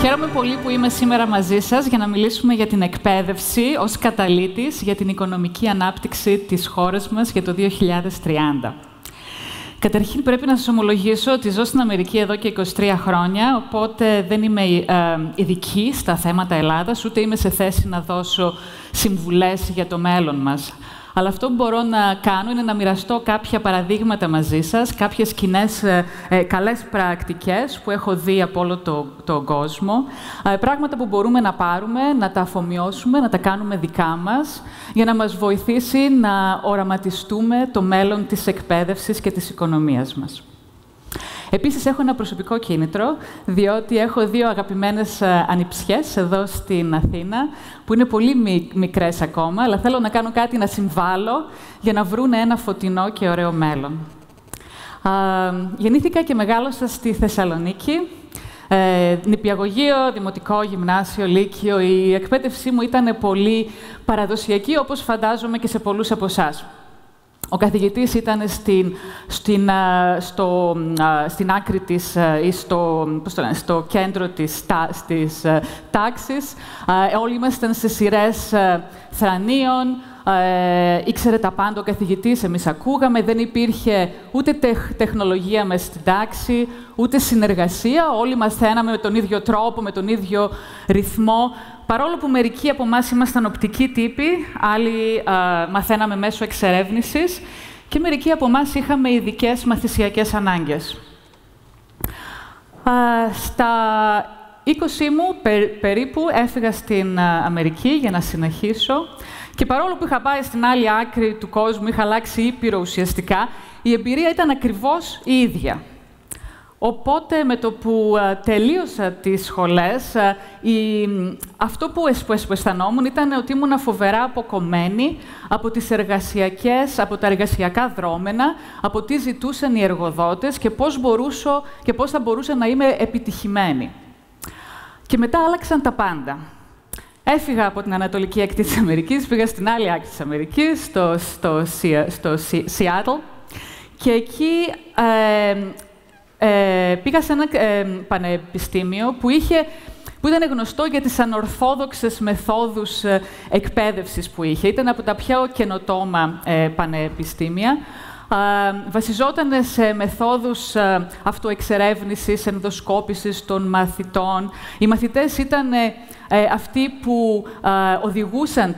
Χαίρομαι πολύ που είμαι σήμερα μαζί σας για να μιλήσουμε για την εκπαίδευση ως καταλύτης για την οικονομική ανάπτυξη της χώρας μας για το 2030. Καταρχήν, πρέπει να σας ομολογήσω ότι ζω στην Αμερική εδώ και 23 χρόνια, οπότε δεν είμαι ειδική στα θέματα Ελλάδας, ούτε είμαι σε θέση να δώσω συμβουλές για το μέλλον μας. Αλλά αυτό που μπορώ να κάνω είναι να μοιραστώ κάποια παραδείγματα μαζί σας, κάποιες κοινές καλές πρακτικές που έχω δει από όλο τον κόσμο, πράγματα που μπορούμε να πάρουμε, να τα αφομοιώσουμε, να τα κάνουμε δικά μας, για να μας βοηθήσει να οραματιστούμε το μέλλον της εκπαίδευσης και της οικονομίας μας. Επίσης, έχω ένα προσωπικό κίνητρο, διότι έχω δύο αγαπημένες ανιψιές εδώ στην Αθήνα, που είναι πολύ μικρές ακόμα, αλλά θέλω να κάνω κάτι να συμβάλλω για να βρούνε ένα φωτεινό και ωραίο μέλλον. Γεννήθηκα και μεγάλωσα στη Θεσσαλονίκη. Νηπιαγωγείο, δημοτικό, γυμνάσιο, λύκειο. Η εκπαίδευσή μου ήταν πολύ παραδοσιακή, όπως φαντάζομαι και σε πολλούς από εσάς. Ο καθηγητής ήταν στην άκρη της, ή στο κέντρο της τάξης. Όλοι ήμασταν σε σειρές θρανίων. Ήξερε τα πάντα ο καθηγητής, εμείς ακούγαμε. Δεν υπήρχε ούτε τεχνολογία μες στην τάξη, ούτε συνεργασία. Όλοι μαθαίναμε με τον ίδιο τρόπο, με τον ίδιο ρυθμό. Παρόλο που μερικοί από εμάς ήμασταν οπτικοί τύποι, άλλοι μαθαίναμε μέσω εξερεύνησης και μερικοί από εμάς είχαμε ειδικές μαθησιακές ανάγκες. Στα 20 μου περίπου έφυγα στην Αμερική για να συνεχίσω και παρόλο που είχα πάει στην άλλη άκρη του κόσμου, είχα αλλάξει ήπειρο ουσιαστικά, η εμπειρία ήταν ακριβώς η ίδια. Οπότε, με το που τελείωσα τις σχολές, αυτό που αισθανόμουν ήταν ότι ήμουν φοβερά αποκομμένη από από τα εργασιακά δρόμενα, από τι ζητούσαν οι εργοδότες και πώς θα μπορούσα να είμαι επιτυχημένη. Και μετά άλλαξαν τα πάντα. Έφυγα από την ανατολική ακτή της Αμερικής, πήγα στην άλλη άκρη της Αμερικής, στο Seattle, και εκεί πήγα σε ένα πανεπιστήμιο που ήταν γνωστό για τις ανορθόδοξες μεθόδους εκπαίδευσης που είχε. Ήταν από τα πιο καινοτόμα πανεπιστήμια. Βασιζόταν σε μεθόδους αυτοεξερεύνησης, ενδοσκόπησης των μαθητών. Οι μαθητές ήταν αυτοί που οδηγούσαν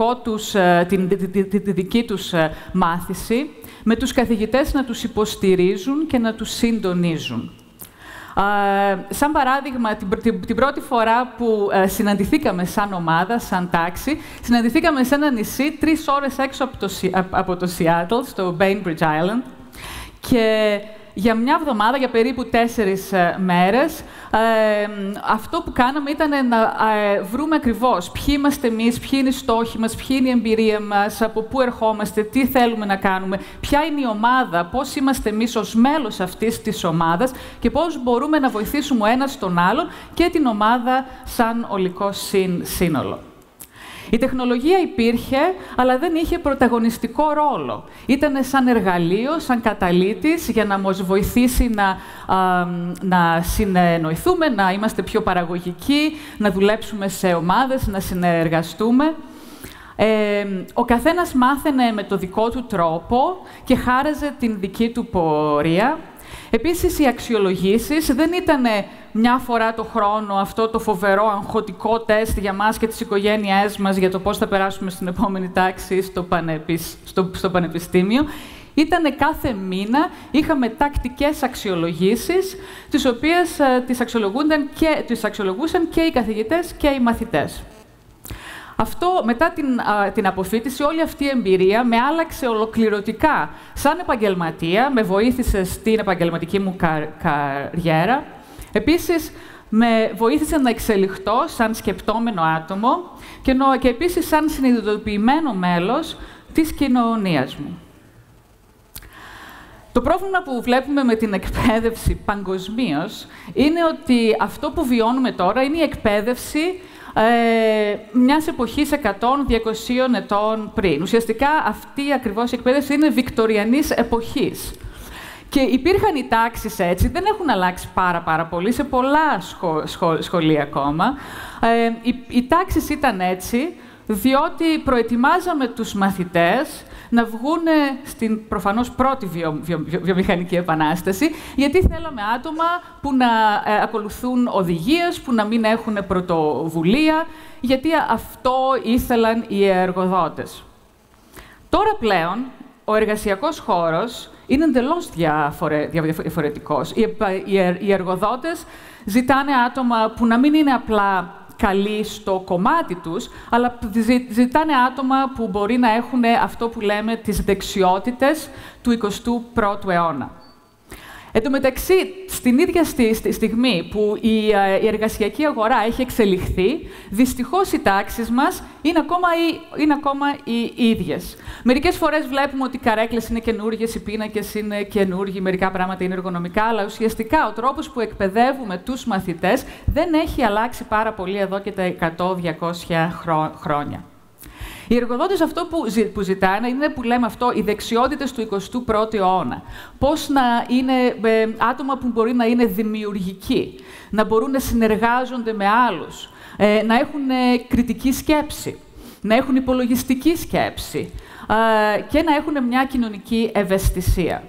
τη δική τους μάθηση, με τους καθηγητές να τους υποστηρίζουν και να τους συντονίζουν. Σαν παράδειγμα, την πρώτη φορά που συναντηθήκαμε σαν ομάδα, σαν τάξη, συναντηθήκαμε σε ένα νησί 3 ώρες έξω από το Seattle, στο Bainbridge Island, και για μια εβδομάδα, για περίπου 4 μέρες, αυτό που κάναμε ήταν να βρούμε ακριβώς ποιοι είμαστε εμείς, ποιοι είναι οι στόχοι μας, ποιοι είναι η εμπειρία μας, από πού ερχόμαστε, τι θέλουμε να κάνουμε, ποια είναι η ομάδα, πώς είμαστε εμείς ως μέλος αυτής της ομάδας και πώς μπορούμε να βοηθήσουμε ο ένας τον άλλον και την ομάδα σαν ολικό σύνολο. Η τεχνολογία υπήρχε, αλλά δεν είχε πρωταγωνιστικό ρόλο. Ήταν σαν εργαλείο, σαν καταλύτης, για να μας βοηθήσει να συνεννοηθούμε, να είμαστε πιο παραγωγικοί, να δουλέψουμε σε ομάδες, να συνεργαστούμε. Ο καθένας μάθαινε με το δικό του τρόπο και χάραζε την δική του πορεία. Επίσης, οι αξιολογήσεις δεν ήταν μια φορά το χρόνο αυτό το φοβερό αγχωτικό τεστ για μας και τις οικογένειές μας για το πώς θα περάσουμε στην επόμενη τάξη στο πανεπιστήμιο. Ήτανε κάθε μήνα, είχαμε τακτικές αξιολογήσεις, τις οποίες τις αξιολογούσαν και οι καθηγητές και οι μαθητές. Μετά την αποφοίτηση, όλη αυτή η εμπειρία με άλλαξε ολοκληρωτικά σαν επαγγελματία, με βοήθησε στην επαγγελματική μου καριέρα. Επίσης, με βοήθησε να εξελιχθώ σαν σκεπτόμενο άτομο και επίσης σαν συνειδητοποιημένο μέλος της κοινωνίας μου. Το πρόβλημα που βλέπουμε με την εκπαίδευση παγκοσμίως είναι ότι αυτό που βιώνουμε τώρα είναι η εκπαίδευση μιας εποχής 100-200 ετών πριν. Ουσιαστικά αυτή ακριβώς η εκπαίδευση είναι βικτωριανής εποχής. Και υπήρχαν οι τάξεις έτσι, δεν έχουν αλλάξει πάρα πολύ σε πολλά σχολεία ακόμα. Οι τάξεις ήταν έτσι, διότι προετοιμάζαμε τους μαθητές να βγουν στην προφανώς πρώτη βιομηχανική επανάσταση, γιατί θέλαμε άτομα που να ακολουθούν οδηγίες, που να μην έχουν πρωτοβουλία, γιατί αυτό ήθελαν οι εργοδότες. Τώρα πλέον, ο εργασιακός χώρος είναι εντελώς διαφορετικός. Οι εργοδότες ζητάνε άτομα που να μην είναι απλά καλοί στο κομμάτι τους, αλλά ζητάνε άτομα που μπορεί να έχουν αυτό που λέμε τις δεξιότητες του 21ου αιώνα. Εν τω μεταξύ, στην ίδια στιγμή που η εργασιακή αγορά έχει εξελιχθεί, δυστυχώς οι τάξεις μας είναι ακόμα οι ίδιες. Μερικές φορές βλέπουμε ότι οι καρέκλες είναι καινούργιες, οι πίνακες είναι καινούργιοι, μερικά πράγματα είναι εργονομικά, αλλά ουσιαστικά ο τρόπος που εκπαιδεύουμε τους μαθητές δεν έχει αλλάξει πάρα πολύ εδώ και τα 100-200 χρόνια. Οι εργοδότες αυτό που ζητάνε είναι, που λέμε αυτό, οι δεξιότητες του 21ου αιώνα. Πώς να είναι άτομα που μπορεί να είναι δημιουργικοί, να μπορούν να συνεργάζονται με άλλους, να έχουν κριτική σκέψη, να έχουν υπολογιστική σκέψη και να έχουν μια κοινωνική ευαισθησία.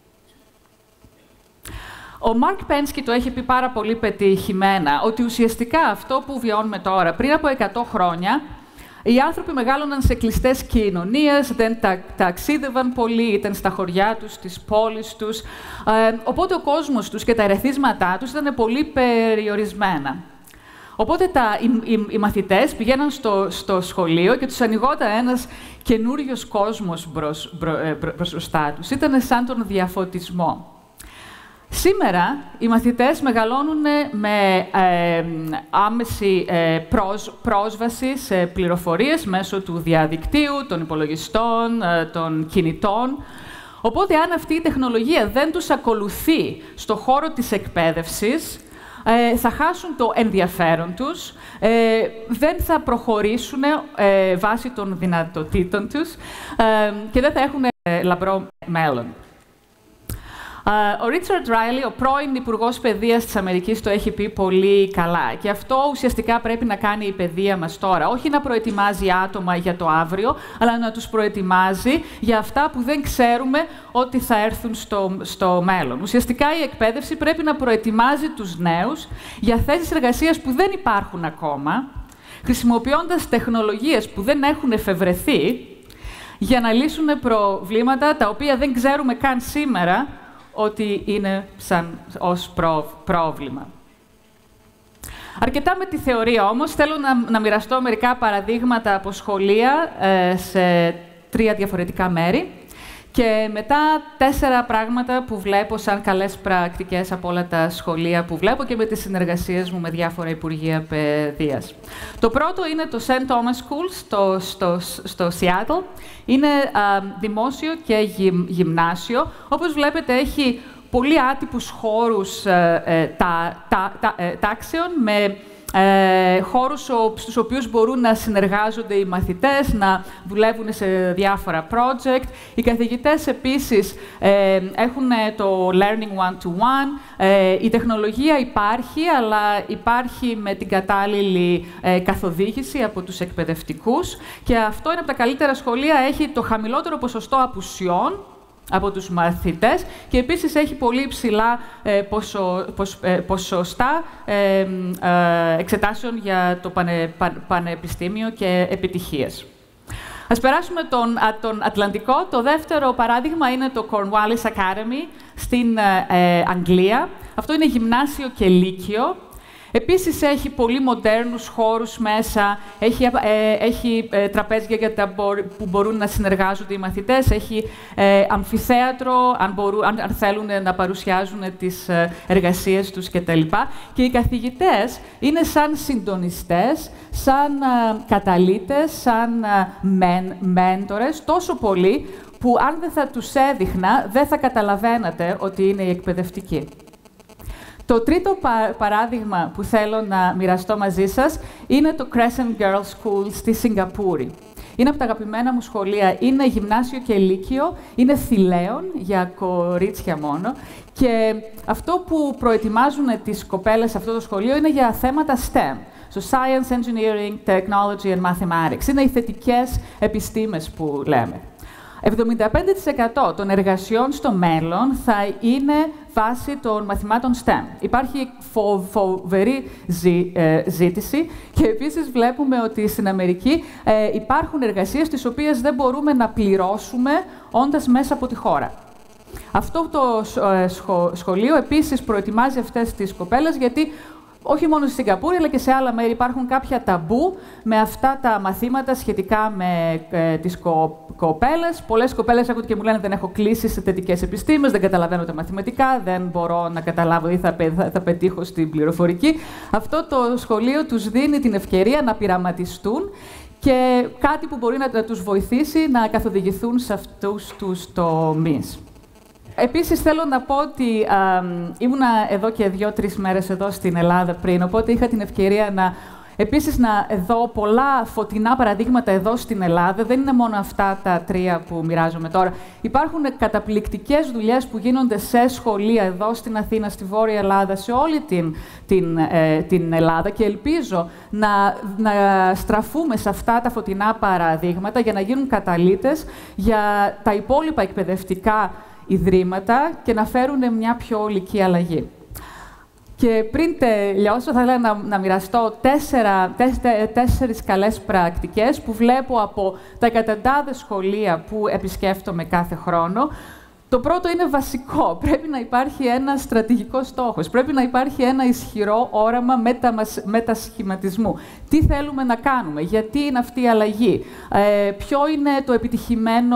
Ο Μαρκ Πένσκι το έχει πει πάρα πολύ πετυχημένα, ότι ουσιαστικά αυτό που βιώνουμε τώρα, πριν από 100 χρόνια, οι άνθρωποι μεγάλωναν σε κλειστές κοινωνίες, δεν ταξίδευαν πολύ, ήταν στα χωριά τους, στις πόλεις τους. Οπότε ο κόσμος τους και τα ερεθίσματά τους ήταν πολύ περιορισμένα. Οπότε οι μαθητές πηγαίναν στο σχολείο και τους ανοιγόταν ένας καινούριος κόσμος μπροστά τους. Ήταν σαν τον διαφωτισμό. Σήμερα, οι μαθητές μεγαλώνουν με άμεση πρόσβαση σε πληροφορίες μέσω του διαδικτύου, των υπολογιστών, των κινητών. Οπότε, αν αυτή η τεχνολογία δεν τους ακολουθεί στο χώρο της εκπαίδευσης, θα χάσουν το ενδιαφέρον τους, δεν θα προχωρήσουν βάσει των δυνατοτήτων τους και δεν θα έχουν λαμπρό μέλλον. Ο Ρίτσαρντ Ράιλι, ο πρώην Υπουργός Παιδείας της Αμερικής, το έχει πει πολύ καλά. Και αυτό ουσιαστικά πρέπει να κάνει η παιδεία μας τώρα. Όχι να προετοιμάζει άτομα για το αύριο, αλλά να τους προετοιμάζει για αυτά που δεν ξέρουμε ότι θα έρθουν στο μέλλον. Ουσιαστικά η εκπαίδευση πρέπει να προετοιμάζει τους νέους για θέσεις εργασίας που δεν υπάρχουν ακόμα, χρησιμοποιώντας τεχνολογίες που δεν έχουν εφευρεθεί, για να λύσουν προβλήματα τα οποία δεν ξέρουμε καν σήμερα ότι είναι ως πρόβλημα. Αρκετά με τη θεωρία όμως, θέλω να μοιραστώ μερικά παραδείγματα από σχολεία σε 3 διαφορετικά μέρη και μετά 4 πράγματα που βλέπω σαν καλές πρακτικές από όλα τα σχολεία που βλέπω και με τις συνεργασίες μου με διάφορα υπουργεία παιδείας. Το πρώτο είναι το St. Thomas School στο Seattle. Είναι δημόσιο και γυμνάσιο. Όπως βλέπετε, έχει πολύ άτυπους χώρους τάξεων με χώρους στους οποίους μπορούν να συνεργάζονται οι μαθητές, να δουλεύουν σε διάφορα project. Οι καθηγητές επίσης έχουν το learning one-to-one. Η τεχνολογία υπάρχει, αλλά υπάρχει με την κατάλληλη καθοδήγηση από τους εκπαιδευτικούς. Και αυτό είναι από τα καλύτερα σχολεία, έχει το χαμηλότερο ποσοστό απουσιών από τους μαθητές και επίσης έχει πολύ υψηλά ποσοστά εξετάσεων για το πανεπιστήμιο και επιτυχίες. Ας περάσουμε τον Ατλαντικό. Το δεύτερο παράδειγμα είναι το Cornwallis Academy στην Αγγλία. Αυτό είναι γυμνάσιο και λύκειο. Επίσης, έχει πολύ μοντέρνους χώρους μέσα, έχει τραπέζια που μπορούν να συνεργάζονται οι μαθητές, έχει αμφιθέατρο, αν θέλουν να παρουσιάζουν τις εργασίες τους κτλ. Και οι καθηγητές είναι σαν συντονιστές, σαν καταλύτες, σαν μέντορες, τόσο πολύ που αν δεν θα τους έδειχνα, δεν θα καταλαβαίνατε ότι είναι οι εκπαιδευτικοί. Το τρίτο παράδειγμα που θέλω να μοιραστώ μαζί σας είναι το Crescent Girls School στη Σιγκαπούρη. Είναι από τα αγαπημένα μου σχολεία. Είναι γυμνάσιο και λύκειο, είναι θηλαίων για κορίτσια μόνο. Και αυτό που προετοιμάζουν τις κοπέλες σε αυτό το σχολείο είναι για θέματα STEM. So Science, Engineering, Technology and Mathematics. Είναι οι θετικές επιστήμες που λέμε. 75% των εργασιών στο μέλλον θα είναι βάση των μαθημάτων STEM. Υπάρχει φοβερή ζήτηση και επίσης βλέπουμε ότι στην Αμερική υπάρχουν εργασίες τις οποίες δεν μπορούμε να πληρώσουμε όντας μέσα από τη χώρα. Αυτό το σχολείο επίσης προετοιμάζει αυτές τις κοπέλες γιατί όχι μόνο στη Σιγκαπούρη, αλλά και σε άλλα μέρη υπάρχουν κάποια ταμπού με αυτά τα μαθήματα σχετικά με τις κοπέλες. Πολλές κοπέλες έρχονται και μου λένε: δεν έχω κλείσει σε θετικές επιστήμες, δεν καταλαβαίνω τα μαθηματικά, δεν μπορώ να καταλάβω ή θα πετύχω στην πληροφορική. Αυτό το σχολείο τους δίνει την ευκαιρία να πειραματιστούν και κάτι που μπορεί να τους βοηθήσει να καθοδηγηθούν σε αυτούς τους τομείς. Επίσης, θέλω να πω ότι ήμουνα εδώ και 2-3 μέρες εδώ στην Ελλάδα πριν, οπότε είχα την ευκαιρία να δω πολλά φωτεινά παραδείγματα εδώ στην Ελλάδα. Δεν είναι μόνο αυτά τα 3 που μοιράζομαι τώρα. Υπάρχουν καταπληκτικές δουλειές που γίνονται σε σχολεία εδώ στην Αθήνα, στη Βόρεια Ελλάδα, σε όλη την Ελλάδα και ελπίζω να στραφούμε σε αυτά τα φωτεινά παραδείγματα για να γίνουν καταλύτες για τα υπόλοιπα εκπαιδευτικά ιδρύματα και να φέρουν μια πιο ολική αλλαγή. Και πριν τελειώσω, θα ήθελα να μοιραστώ 4 καλές πρακτικές που βλέπω από τα εκατοντάδες σχολεία που επισκέφτομαι κάθε χρόνο. Το πρώτο είναι βασικό. Πρέπει να υπάρχει ένας στρατηγικός στόχος. Πρέπει να υπάρχει ένα ισχυρό όραμα μετασχηματισμού. Τι θέλουμε να κάνουμε, γιατί είναι αυτή η αλλαγή, ποιο είναι το επιτυχημένο,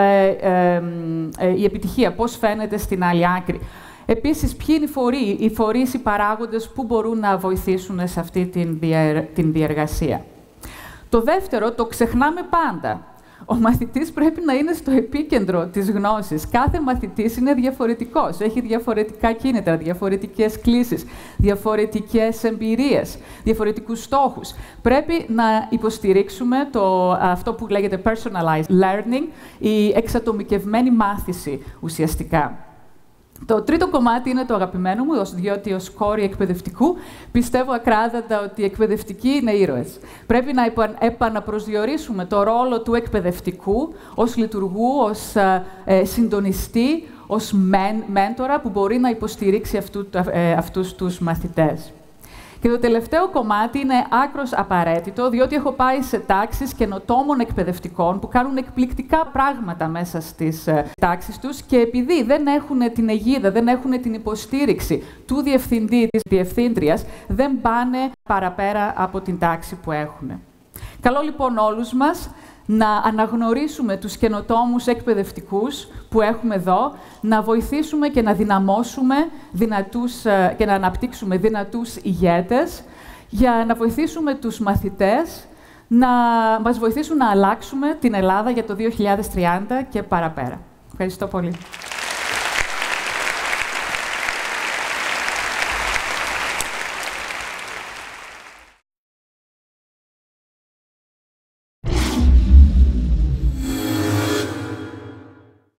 η επιτυχία, πώς φαίνεται στην άλλη άκρη. Επίσης, ποιοι είναι οι φορείς, οι παράγοντες που μπορούν να βοηθήσουν σε αυτή την διεργασία. Το δεύτερο, το ξεχνάμε πάντα. Ο μαθητής πρέπει να είναι στο επίκεντρο της γνώσης. Κάθε μαθητής είναι διαφορετικός. Έχει διαφορετικά κίνητρα, διαφορετικές κλίσεις, διαφορετικές εμπειρίες, διαφορετικούς στόχους. Πρέπει να υποστηρίξουμε αυτό που λέγεται personalized learning, η εξατομικευμένη μάθηση ουσιαστικά. Το τρίτο κομμάτι είναι το αγαπημένο μου, διότι ως κόρη εκπαιδευτικού πιστεύω ακράδαντα ότι οι εκπαιδευτικοί είναι ήρωες. Πρέπει να επαναπροσδιορίσουμε το ρόλο του εκπαιδευτικού ως λειτουργού, ως συντονιστή, ως μέντορα που μπορεί να υποστηρίξει αυτούς τους μαθητές. Και το τελευταίο κομμάτι είναι άκρως απαραίτητο, διότι έχω πάει σε τάξεις καινοτόμων εκπαιδευτικών που κάνουν εκπληκτικά πράγματα μέσα στις τάξεις τους και επειδή δεν έχουν την αιγίδα, δεν έχουν την υποστήριξη του διευθυντή, της διευθύντριας, δεν πάνε παραπέρα από την τάξη που έχουν. Καλό λοιπόν όλους μας να αναγνωρίσουμε τους καινοτόμους εκπαιδευτικούς που έχουμε εδώ, να βοηθήσουμε και να δυναμώσουμε και να αναπτύξουμε δυνατούς ηγέτες, για να βοηθήσουμε τους μαθητές να μας βοηθήσουν να αλλάξουμε την Ελλάδα για το 2030 και παραπέρα. Ευχαριστώ πολύ.